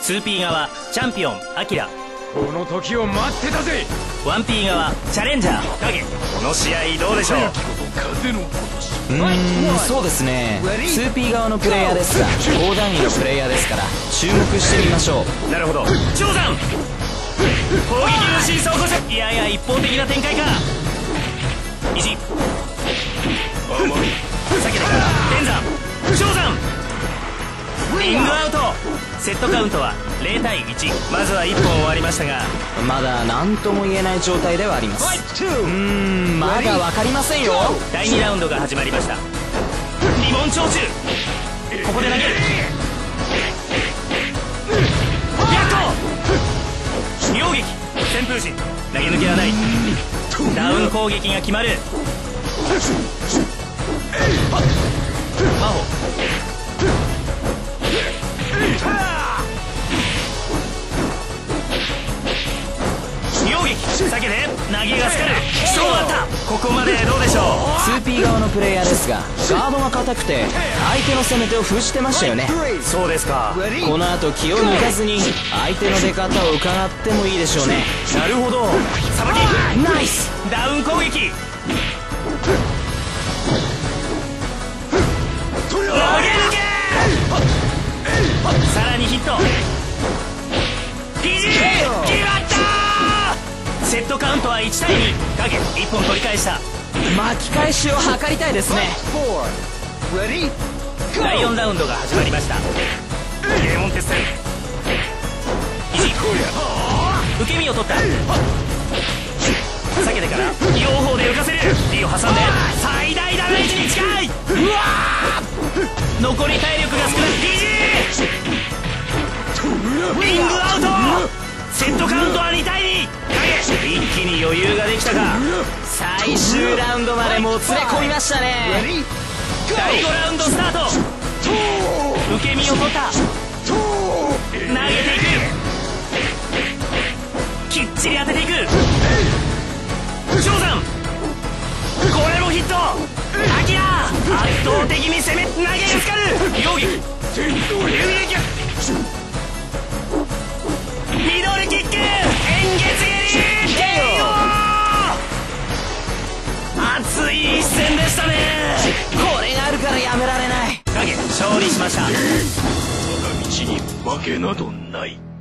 2P 側チャンピオンアキラ、 この時を待ってたぜ。 1P 側チャレンジャー影。この試合どうでしょう。 そうですね。 2P 側のプレイヤーですが高段位のプレイヤーですから注目してみましょう。 なるほど。長山攻撃のシーソーこそ、いやいや一方的な展開か。意地避けてから天山長山リングアウト。セットカウントは0対1。まずは1本終わりましたがまだ何とも言えない状態ではあります。まだ分かりませんよ。 第2ラウンドが始まりました。リモン長寿ここで投げる。妙撃旋風陣投げ抜けはない。ダウン攻撃が決まる。魔法妙撃避けて投げがつかる。そうだった。ここまでどうでしょう。 2P 側のプレイヤーですがガードが硬くて相手の攻め手を封じてましたよね。 そうですか。 この後気を抜かずに相手の出方を伺ってもいいでしょうね。 なるほど。さばきナイス。 ダウン攻撃投げ抜け。さらにヒット。肘決まった。セットカウントは1対2。影1本取り返した。 巻き返しを図りたいですね。 第4ラウンドが始まりました。ゲーモン鉄線肘受け身を取った。避けてから両方で浮かせる。リを挟んで最大ダメージに近い。残り体力が少ない。肘リングアウト。セットカウントは2対2。一気に余裕ができたか。 最終ラウンドまでもつれ込みましたね。 第5ラウンドスタート。受け身を取った。投げていく。きっちり当てていく。長山これもヒット。アキラ圧倒的に攻め投げがつかる。妙撃ミドルキック円月蹴り KO。 熱い一戦でしたね。 これがあるからやめられない。 影勝利しました。 我が道に負けなどない。